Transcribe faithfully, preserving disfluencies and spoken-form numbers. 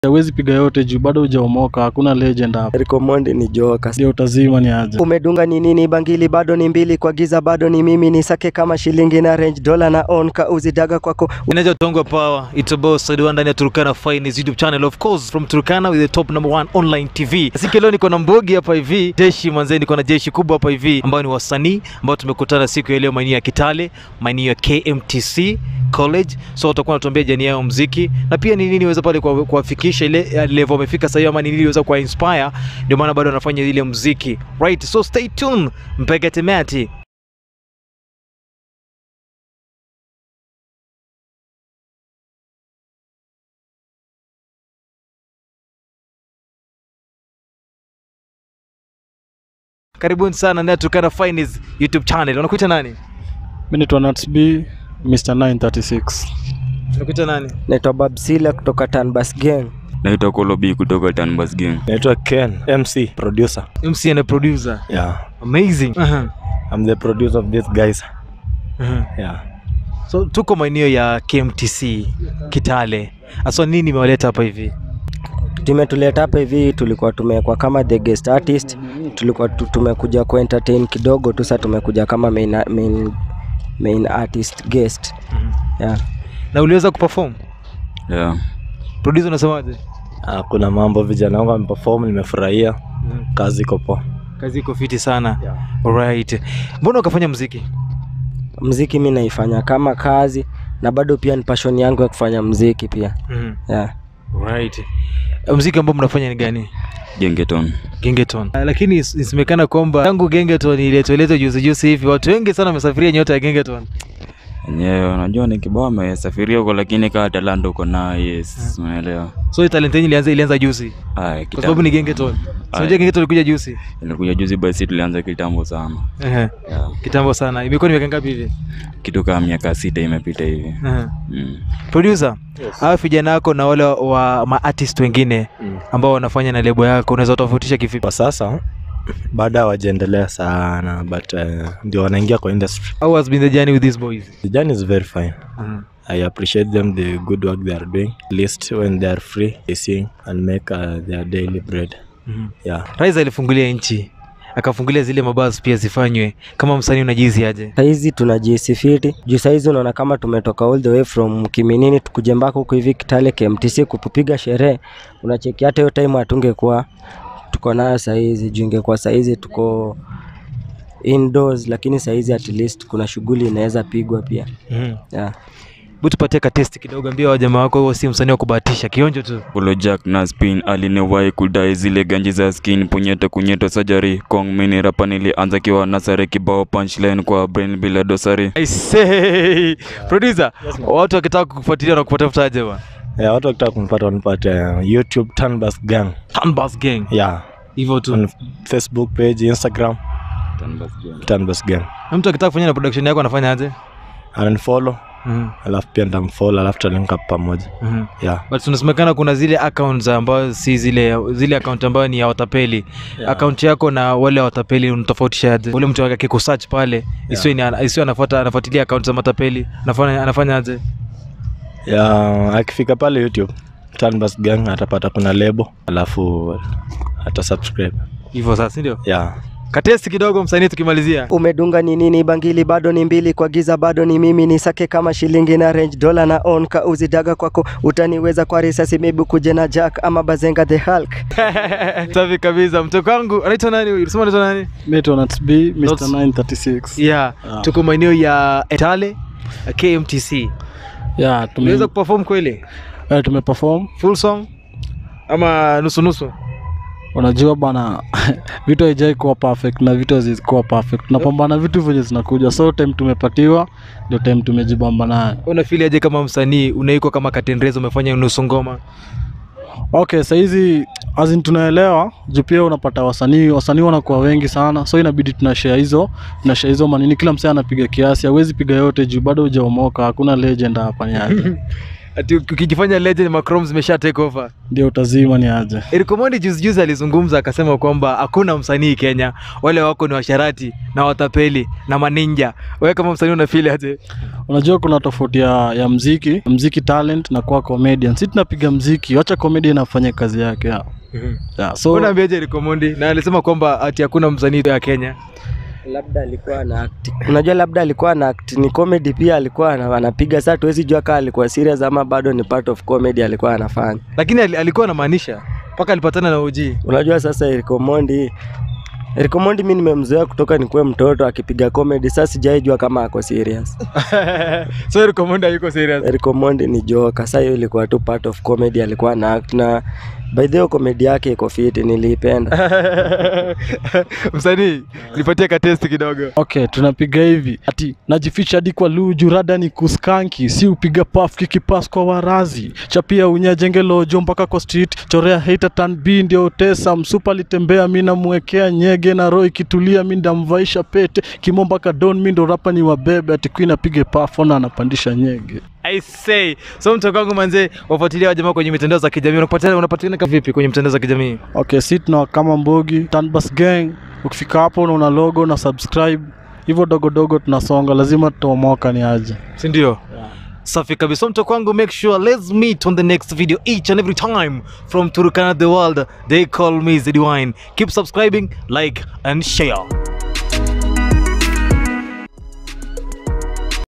Hawezi piga yote juu bado hujaomoka, hakuna legend hapa. EricOmondi ni joka. Ndio utazima ni aje. Umedunga ni nini bangili bado ni mbili kwa giza bado ni mimi ni sake kama shilingi na range dollar na on ka uzidaga kwako. Unaja Tongwa Power. It's about SeddyWhine ndani ya Turkana Finest YouTube channel, of course from Turkana with the top number one online T V. Siku leo niko na mbogi hapa hivi. Jeshi manzeni, niko na jeshi kubwa hapa hivi ambao ni wasanii ambao tumekutana siku ya leo maeneo ya Kitale, maeneo ya K M T C College. So utakuwa unatuambia jani yao muziki na pia ni nini weza pale kuwafikisha ile level wamefika sasa, ama ni nini weza kwa inspire, ndio maana bado anafanya ile muziki. Right, so stay tuned mpaka tamati. Karibuni sana na Turkana Finest YouTube channel. Unakuita nani? Mimi naitwa Nats B Mister nine thirty-six. Unakuita nani? Naitwa Babsila kutoka TANBANS Gang. Naitwa Kolobi kutoka TANBANS Gang. Naitwa Ken, M C, producer. M C and a producer. Yeah. Amazing. Uh-huh. I'm the producer of these guys. Uh-huh. Yeah. So tuko maeneo ya K M T C Kitale. Asa nini imewaleta hapa hivi? Tumetuleta hapa hivi, tulikuwa tumekuwa kama the guest artist, tulikuwa tumekuja ku entertain kidogo tu, sasa tumekuja kama main main main artist guest. Mm-hmm. Yeah. Na uliweza kuperform? Yeah. Producer unasemaje? Ah, kuna mambo vijana wangu wameperform, nimefurahia. Mm-hmm. Kazi iko poa. Kazi iko fiti sana. Yeah. Alright. Mbona ukafanya muziki? Muziki mimi naifanya kama kazi na bado pia ni passion yangu ya kufanya muziki pia. Mm-hmm. Yeah. Right. Muziki ambao mnafanya ni gani? Gengeton. Gengeton. Uh, lakini isemekana kwamba tangu Gengeton iletwa juzi juzi hivi watu wengi sana wamesafiria nyota ya Gengeton. Yenyewe unajua ni kibao amesafiria huko, lakini kama talanta uko na yes, unaelewa. So talent yenyewe ilianza ilianza juzi. Ah, kwa sababu ni Gengeton. Unajua Gengeton ilikuja juzi. Ilikuja juzi basi tulianza kitambo sana. Eh. Uh-huh. Yeah. Kitambo sana. Imekuwa ni miaka ngapi hivi? Kitu kama miaka sita imepita hivi. Eh. Uh-huh. Mm. Producer, yes. Hawa vijana wako na wale wa ma artist wengine mm. ambao wanafanya na lebo yako, unaweza tofautisha kivipi? Kwa sasa baada hawajaendelea sana, but uh, ndio wanaingia kwa industry. How has been the journey with these boys? The journey is very fine. Uh-huh. I appreciate them, the good work they are doing. At least when they are free, they sing and make uh, their daily bread. Mm-hmm. Yeah. Rais alifungulia nchi, akafungulia zile mabasi pia zifanywe. Kama msanii unajihisi aje? Saizi tunajihisi fiti. Juu saizi unaona kama tumetoka all the way from Kiminini tukuje mpaka huko hivi Kitale K M T C kupiga sherehe. Unacheki hata hiyo time hatungekuwa tuko nayo saizi, juu ingekuwa saizi tuko indoors, lakini saizi at least kuna shughuli inaweza pigwa pia. Mm. Yeah. Butu patia ka test kidogo, ambia wa jamaa wako huo si msanii wa kubahatisha, kionjo tu. Polo Jack na spin alinewahi kudai zile ganji za skin, punyeta kunyeto surgery kong mini rapa nilianza kiwa nasare kibao punchline kwa brain bila dosari. I say yeah. Producer, yes, watu wakitaka kukufuatilia na kupatafuta aje bwana? Yeah, watu wakitaka kunipata wanipata uh, YouTube TANBANS Gang. TANBANS Gang. Yeah. Hivyo tu. On Facebook page, Instagram TANBANS Gang. TANBANS Gang. Mtu akitaka kufanya na production yako anafanya aje? Ananifollow. Mhm. Alafu pia ndamfollow, alafu tutalink up pamoja. Mhm. Yeah. But tunasemekana kuna zile accounts ambazo si zile zile account ambazo ni ya watapeli. Yeah. Account yako na wale watapeli unatofautisha aje? Ule mtu akiko search pale, yeah. isiwe ni isiwe anafuata anafuatilia account za matapeli, anafanya anafanya aje? Yeah, akifika pale YouTube TANBANS Gang atapata kuna lebo, alafu ata subscribe. Hivyo sasa ndio? Yeah. Katesti kidogo msanii tukimalizia. Umedunga ni nini bangili bado ni mbili kwa giza bado ni mimi ni sake kama shilingi na range dollar na on ka uzidaga kwako utaniweza kwa risasi maybe kuje na Jack ama Bazenga the Hulk. Safi kabisa. Mtoto wangu anaitwa nani? Unasema anaitwa nani? Mimi naitwa Nats B Mister nine thirty-six. Yeah. Ah. Tuko maeneo ya Kitale K M T C. Yeah, tumeweza kuperform kweli? Eh, tumeperform full song ama nusu nusu? Unajua bana vitu haijai kuwa perfect na vitu hazikuwa perfect. Tunapambana vitu vile zinakuja. So time tumepatiwa ndio time tumejibamba nayo. Una feel aje kama msanii unaiko kama Katendrezo umefanya nusu ngoma? Okay, sasa hizi azin tunaelewa, juu pia unapata wasanii, wasanii wanakuwa wengi sana. So inabidi tunashare hizo, tunashare hizo manini, kila msanii anapiga kiasi. Hawezi piga yote juu bado hujaomoka, hakuna legend hapa ni aje. ati ukijifanya legend macrom zimesha take over ndio utazima ni aje. EricOmondi juzi juzi alizungumza akasema kwamba hakuna msanii Kenya, wale wako ni washarati na watapeli na maninja. Wewe kama msanii una feel aje? Unajua kuna tofauti ya, ya mziki, mziki talent na kuwa comedian. Sisi tunapiga mziki, acha comedian afanye kazi yake ya. Mhm. Yeah, so unaambiaje EricOmondi? Na alisema kwamba ati hakuna msanii ya Kenya. Labda alikuwa na act. Unajua labda alikuwa na act, ni comedy pia alikuwa anapiga. Sasa tuwezi jua kama alikuwa serious ama bado ni part of comedy alikuwa anafanya. Lakini alikuwa anamaanisha mpaka alipatana na O G. Unajua sasa EricOmondi EricOmondi mimi nimemzoea kutoka nikuwe mtoto akipiga comedy. Sasa sijaijua kama ako serious. So EricOmondi hayuko serious. EricOmondi ni joke. Sasa hiyo ilikuwa tu part of comedy alikuwa na act, na by the way comedy yake iko fit, niliipenda. Msanii, nipatie ka test kidogo. Okay, tunapiga hivi. Ati najificha hadi kwa luju rada ni kuskanki, si upiga puff kikipass kwa warazi. Chapia unyajenge lojo mpaka kwa street, chorea hater tan B ndio utesa, msupa litembea mimi namwekea nyege na roho ikitulia mimi ndamvaisha pete, kimomba ka don mimi ndo rapa ni wabebe, ati queen apige puff ona anapandisha nyege. I say, so mtoka wangu manze, wafuatilia wajamaa kwenye mitandao za kijamii. Unapatikana unapatikana vipi kwenye mitandao za kijamii? Okay, sit na kama Mbogi, TANBANS Gang. Ukifika hapo una logo na subscribe. Hivyo dogo dogo tunasonga, lazima tuomoka ni aje. Si ndio? Yeah. Safi kabisa mtoka wangu, make sure let's meet on the next video each and every time from Turkana the world. They call me SeddyWhine. Keep subscribing, like and share.